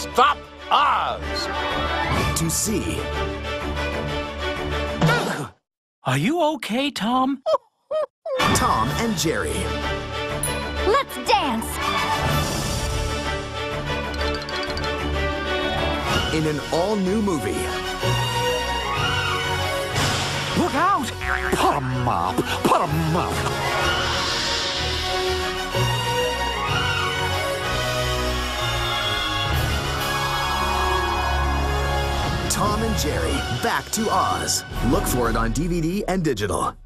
Stop Oz! To see. Are you okay, Tom? Tom and Jerry. Let's dance! In an all-new movie. Look out! Put 'em up! Put 'em up! Tom and Jerry, Back to Oz. Look for it on DVD and digital.